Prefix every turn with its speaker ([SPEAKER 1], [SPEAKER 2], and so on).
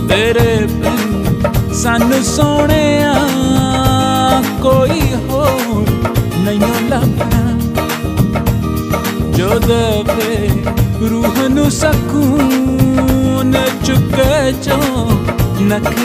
[SPEAKER 1] तेरे बिन सानू सोहणिया कोई होर नहीं लभना, जो देवे रूह नू सकून चुके चो नख